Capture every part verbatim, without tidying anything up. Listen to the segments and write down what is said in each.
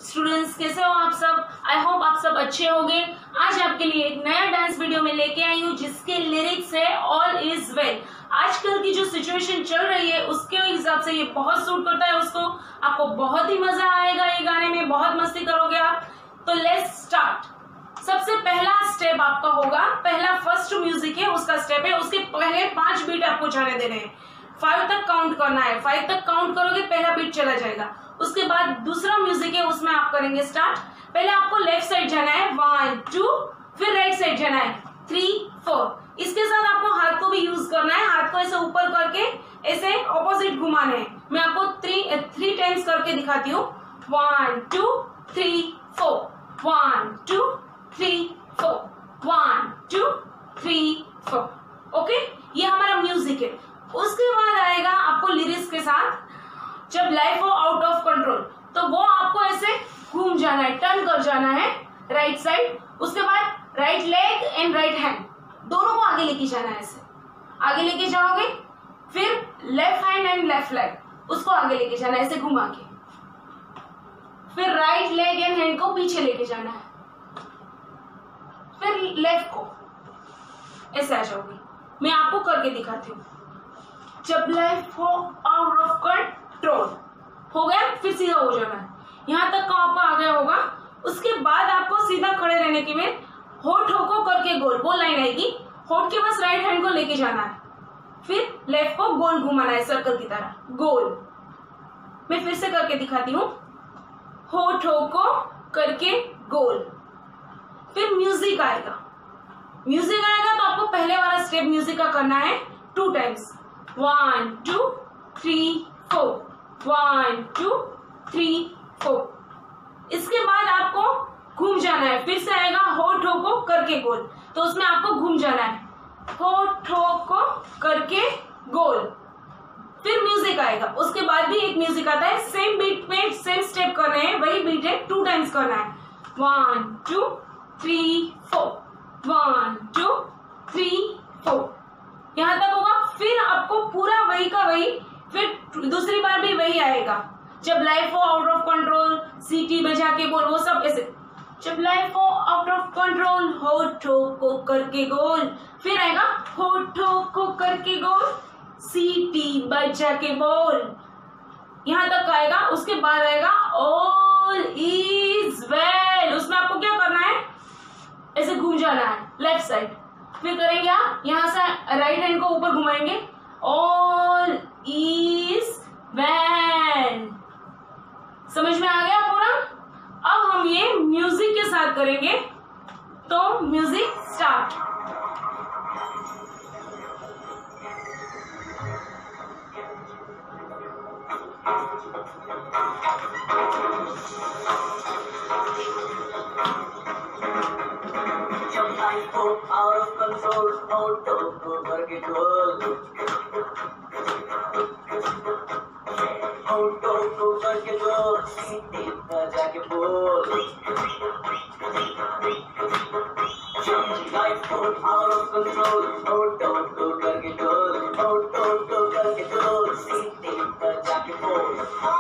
Students, कैसे हो आप सब? आई होप आप सब अच्छे होंगे। आज आपके लिए एक नया डांस वीडियो में लेके आई हूँ जिसके लिरिक्स है ऑल इज वेल। आजकल की जो सिचुएशन चल रही है उसके हिसाब से ये बहुत सूट करता है उसको। आपको बहुत ही मजा आएगा ये गाने में, बहुत मस्ती करोगे आप। तो लेट्स स्टार्ट। सबसे पहला स्टेप आपका होगा, पहला फर्स्ट म्यूजिक है उसका स्टेप है, उसके पहले पांच बीट आपको जाने देने हैं। फाइव तक काउंट करना है, फाइव तक काउंट करोगे पहला बीट चला जाएगा। उसके बाद दूसरा म्यूजिक है उसमें आप करेंगे स्टार्ट। पहले आपको लेफ्ट साइड जाना है वन टू, फिर राइट साइड जाना है थ्री फोर। इसके साथ आपको हाथ को भी यूज करना है, हाथ को ऐसे ऊपर करके ऐसे ऑपोजिट घुमाने हैं। मैं आपको थ्री थ्री टाइम्स करके दिखाती हूँ। One two three four, one two three four, one two three four. Okay, ये हमारा म्यूजिक है। उसके बाद आएगा आपको लिरिक्स के साथ, जब लाइफ हो आउट ऑफ कंट्रोल तो वो आपको ऐसे घूम जाना है, टर्न कर जाना है राइट साइड। उसके बाद right leg and right hand दोनों को आगे लेके जाना है, ऐसे आगे लेके जाओगे। फिर left hand and left leg उसको आगे लेके जाना है ऐसे घुमा के। फिर राइट लेग एंड हैंड को पीछे लेके जाना है, फिर लेफ्ट को ऐसे आ जाओगे। मैं आपको करके दिखाती हूँ। जब लाइफ हो आउट ऑफ कंट्रोल हो गया, फिर सीधा हो जाना है, यहाँ तक का आपको आ गया होगा। उसके बाद आपको सीधा खड़े रहने के में होठों को करके गोल, वो लाइन आएगी, होठ के पास राइट हैंड को लेके जाना है, फिर लेफ्ट को गोल घुमाना है सर्कल की तरह गोल। मैं फिर से करके दिखाती हूँ। होठों को करके गोल, फिर म्यूजिक आएगा। म्यूजिक आएगा तो आपको पहले वाला स्टेप म्यूजिक का करना है two times. One two three four, one two three four. इसके बाद आपको घूम जाना है, फिर से आएगा होठों को करके गोल, तो उसमें आपको घूम जाना है होठों को करके गोल। फिर म्यूजिक आएगा, उसके बाद भी एक म्यूजिक आता है, सेम बीट पे सेम स्टेप कर रहे हैं, वही बीट है, टू टाइम्स करना है। One two three four, one two three four, यहां तक होगा। फिर आपको पूरा वही का वही, फिर दूसरी बार भी वही आएगा। जब लाइफ हो आउट ऑफ कंट्रोल, सीटी बजा के बोल, वो सब ऐसे। जब लाइफ हो आउट ऑफ कंट्रोल, होठों को करके गोल, फिर आएगा होठों को करके गोल, सीटी बजा के बोल, यहां तक आएगा। उसके बाद आएगा ऑल इज वेल, उसमें आपको क्या करना है, ऐसे घूम जाना है लेफ्ट साइड। फिर करेंगे आप यहां से राइट हैंड को ऊपर घुमाएंगे, ऑल इज वेल। समझ में आ गया पूरा? अब हम ये म्यूजिक के साथ करेंगे, तो music start. out of control, out of control, out of control, सीटी बजा के बोल। Life out of control, out of control, out of control, सीटी बजा के बोल।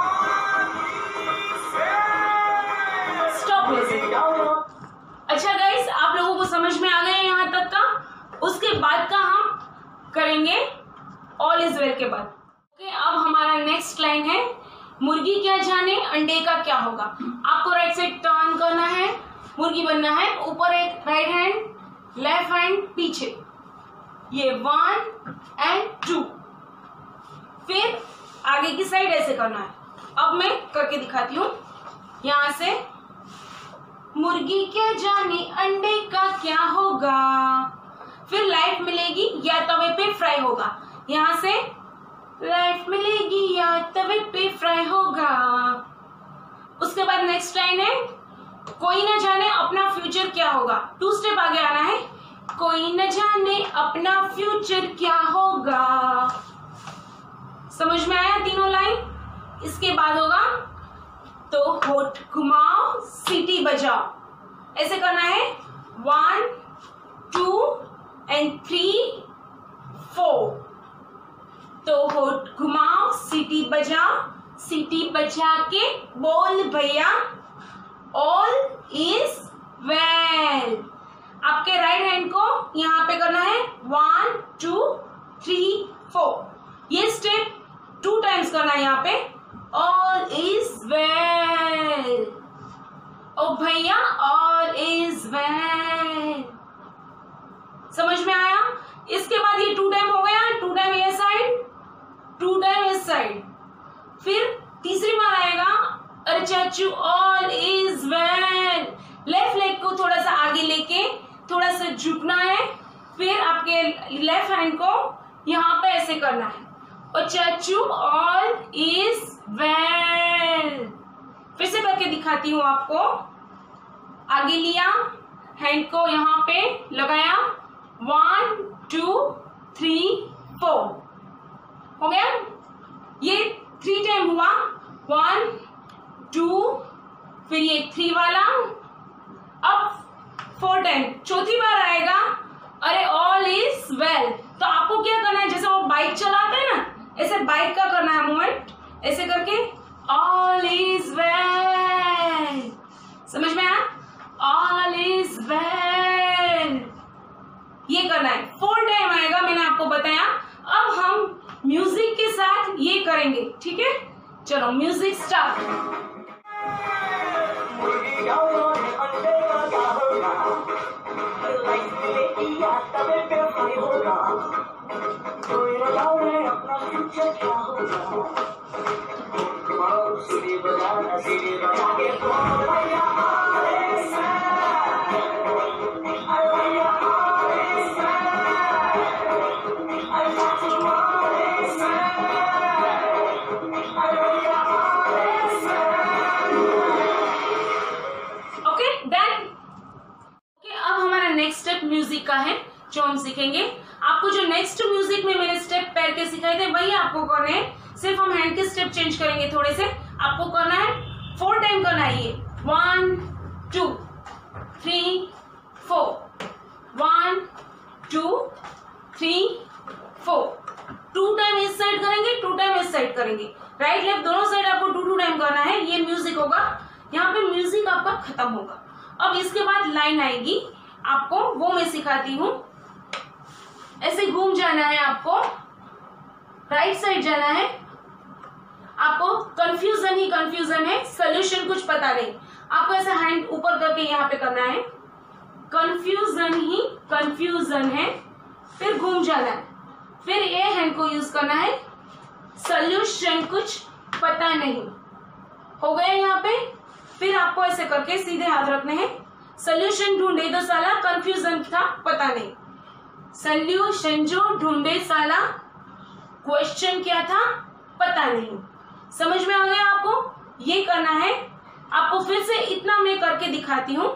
Stop music. अच्छा गाइस, आप लोगों को समझ में आ गया यहाँ तक का? उसके बाद का हम करेंगे ऑल इज वेल के बाद। ओके, अब हमारा नेक्स्ट लाइन है, मुर्गी क्या जाने अंडे का क्या होगा। आपको राइट साइड टर्न करना है, मुर्गी बनना है, ऊपर एक राइट हैंड, लेफ्ट हैंड पीछे, ये वन एंड टू, फिर आगे की साइड ऐसे करना है। अब मैं करके दिखाती हूँ। यहां से मुर्गी क्या जाने अंडे का क्या होगा, फिर लाइफ मिलेगी या तवे पे फ्राई होगा। यहां से लाइफ मिलेगी या तवे पे फ्राई होगा। उसके बाद नेक्स्ट लाइन है, कोई न जाने अपना फ्यूचर क्या होगा। टू स्टेप आगे आना है, कोई न जाने अपना फ्यूचर क्या होगा। समझ में आया तीनों लाइन? इसके बाद होगा तो होठ घुमाओ, सीटी बजाओ, ऐसे करना है। One two and three four, तो होठ घुमाओ, सीटी बजाओ, सीटी बजा के बोल भैया, ऑल इज वेल। आपके राइट हैंड को यहाँ पे करना है वन टू थ्री फोर। ये स्टेप टू टाइम्स करना है यहाँ पे। All is well. ओ भैया ऑल इज वेल। समझ में आया? इसके बाद ये टू टाइम हो गया, टू टाइम ये साइड, टू टाइम इस साइड। फिर तीसरी बार आएगा अरे चाचू all is well. Left leg को थोड़ा सा आगे लेके थोड़ा सा झुकना है। फिर आपके लेफ्ट हैंड को यहाँ पे ऐसे करना है और चाचू ऑल इज वेल। फिर से करके दिखाती हूँ आपको। आगे लिया, हैंड को यहाँ पे लगाया, वन टू थ्री फोर। हो गया? ये थ्री टाइम हुआ, वन टू, फिर ये थ्री वाला, अब फोर टाइम। चौथी बार आएगा अरे ऑल इज वेल। तो आपको क्या करना है, जैसे वो बाइक चलाते हैं ना, ऐसे बाइक का करना है मूवमेंट, ऐसे करके ऑल इज वेल। समझ में आया? ऑल इज वेल, ये करना है। फोर टाइम आएगा, मैंने आपको बताया। अब हम म्यूजिक के साथ ये करेंगे, ठीक है? चलो म्यूजिक स्टार्ट। म्यूजिक का है जो हम सीखेंगे। आपको जो नेक्स्ट म्यूजिक में मैंने स्टेप पैर के सिखाए थे वही आपको करने हैं, सिर्फ हम हैंड के स्टेप चेंज करेंगे थोड़े से। आपको करना है फोर टाइम करना है ये, one two three four, one two three four. Two time इस साइड करेंगे, टू टाइम इस साइड करेंगे। राइट लेफ्ट दोनों साइड आपको टू टू टाइम करना है। ये म्यूजिक होगा, यहाँ पे म्यूजिक आपका खत्म होगा। अब इसके बाद लाइन आएगी आपको, वो मैं सिखाती हूँ। ऐसे घूम जाना है आपको, राइट साइड जाना है। आपको कंफ्यूजन ही कंफ्यूजन है, सोल्यूशन कुछ पता नहीं। आपको ऐसे हैंड ऊपर करके यहाँ पे करना है, कंफ्यूजन ही कंफ्यूजन है। फिर घूम जाना है, फिर ये हैंड को यूज करना है, सोल्यूशन कुछ पता नहीं। हो गया यहाँ पे। फिर आपको ऐसे करके सीधे हाथ रखने हैं, सोल्यूशन ढूंढे तो साला कंफ्यूजन था पता नहीं। सोल्यूशन जो ढूंढे साला क्वेश्चन क्या था पता नहीं। समझ में आ गया आपको? ये करना है आपको। फिर से इतना मैं करके दिखाती हूँ।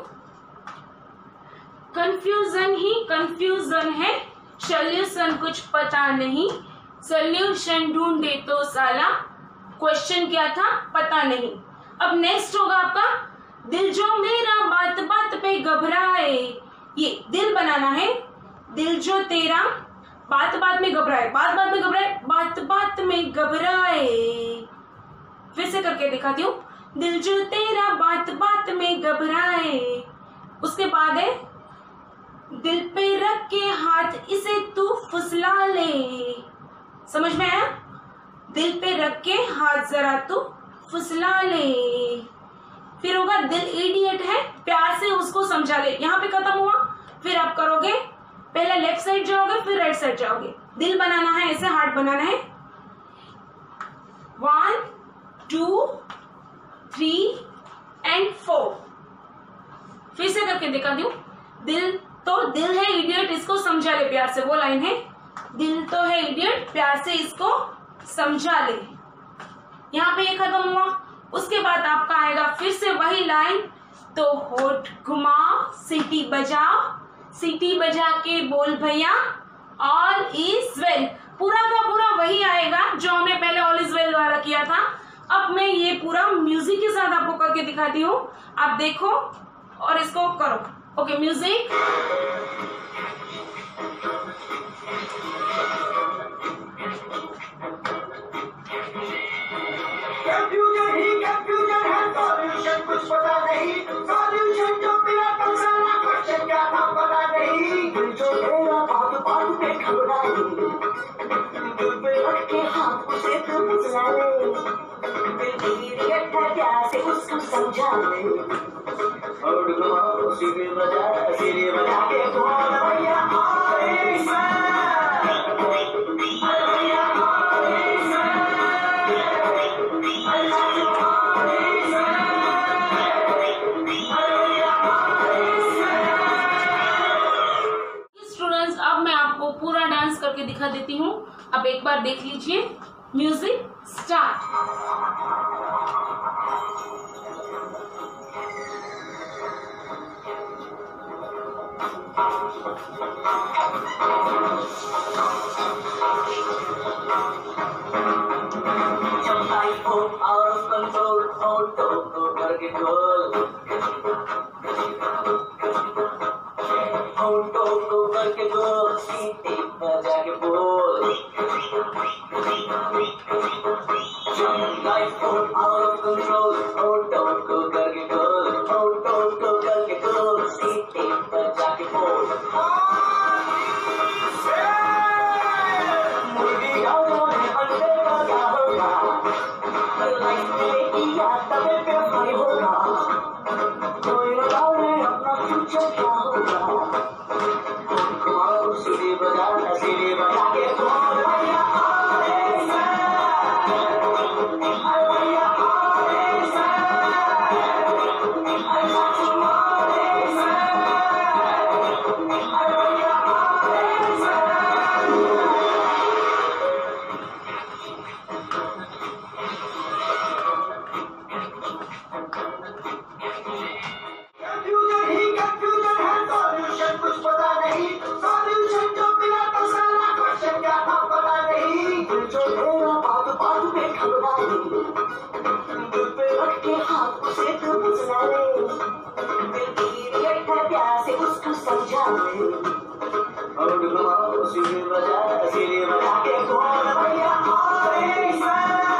कंफ्यूजन ही कंफ्यूजन है, सोल्यूशन कुछ पता नहीं। सोल्यूशन ढूंढे तो साला क्वेश्चन क्या था पता नहीं। अब नेक्स्ट होगा आपका दिल जो मेरा बात बात पे घबराए। ये दिल बनाना है, दिल जो तेरा बात बात में घबराए, बात बात में घबराए, बात बात में घबराए। फिर से करके दिखाती हूँ, दिल जो तेरा बात बात में घबराए। उसके बाद है दिल पे रख के हाथ इसे तू फुसला ले। समझ में आया? दिल पे रख के हाथ जरा तू फुसला ले। फिर होगा दिल इडियट है, प्यार से उसको समझा ले। यहाँ पे खत्म हुआ। फिर आप करोगे, पहले लेफ्ट साइड जाओगे, फिर राइट साइड जाओगे। दिल बनाना है, ऐसे हार्ट बनाना है। One two three and four. फिर से करके दिखा दूं। दिल तो दिल है इडियट, इसको समझा ले प्यार से। वो लाइन है, दिल तो है इडियट, प्यार से इसको समझा ले। यहाँ पे ये खत्म हुआ। उसके बाद आपका आएगा फिर से वही लाइन, तो होठ घुमा, सीटी बजा, सीटी बजा के बोल भैया ऑल इज वेल। पूरा का पूरा वही आएगा जो हमने पहले ऑल इज वेल वाला किया था। अब मैं ये पूरा म्यूजिक के साथ आपको करके दिखाती हूँ। आप देखो और इसको करो। Okay music. कंफ्यूजन ही कंफ्यूजन है, सॉल्यूशन कुछ पता नहीं। नहीं, सॉल्यूशन जो मेरा तो सारा क्वेश्चन क्या था पता नहीं, दिल जो मेरा बात बात पे घबराए, दिल पे रख के हाथ उसे तो बुझा ले, दिल की रिएक्ट है प्यासे उसको समझा ले, और घुमाओ सीधे बजा सीधे बजा के बोल भैया आई से, भैया आई से, स्टूडेंट्स अब मैं आपको पूरा डांस करके दिखा देती हूँ। अब एक बार देख लीजिए। Music start. जब लाइफ हो आउट ऑफ कंट्रोल, ऑटो को करके गोल, ऑटो को करके गोल, सीटी बजा के बोल, जब लाइफ हो आउट ऑफ कंट्रोल, ऑटो को करके गोल, ऑटो को करके गोल, सीटी बजा के बोल, मुर्गी गाँव में अंडे का क्या होगा, लाइफ में किया तबे पे फ्राई होगा, कोई बताओ अपना फ्यूचर क्या होगा, घुमाओ सीढ़ी बजा सीढ़ी बजा के बोल भैया आई से, भैया आई से, I got you आई से, भैया आई से। कंफ्यूजन ही कंफ्यूजन है, सॉल्यूशन कुछ पता नहीं, सॉल्यूशन जो मिला तो सारा क्वेश्चन क्या था पता नहीं, दिल जो मेरा बात बात पे घबराए, दिल पे रख के हाथ उसे तो बुझा ले, दिल की रिएक्ट है प्यासे उसको समझा ले, और घुमाओ सीधे बजा सीधे बजा के बोल भैया आई से,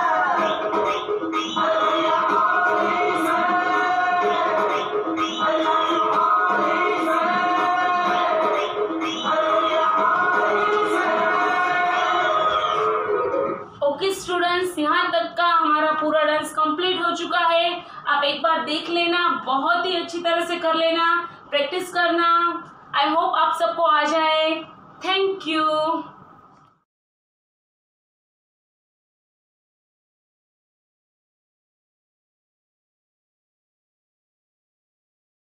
भैया आई से, I got you आई से, भैया आई से। ओके स्टूडेंट्स, यहाँ तक का हमारा पूरा डांस कंप्लीट हो चुका है। आप एक बार देख लेना, बहुत ही अच्छी तरह से कर लेना, प्रैक्टिस करना। आई होप आप सबको आ जाए। Thank you.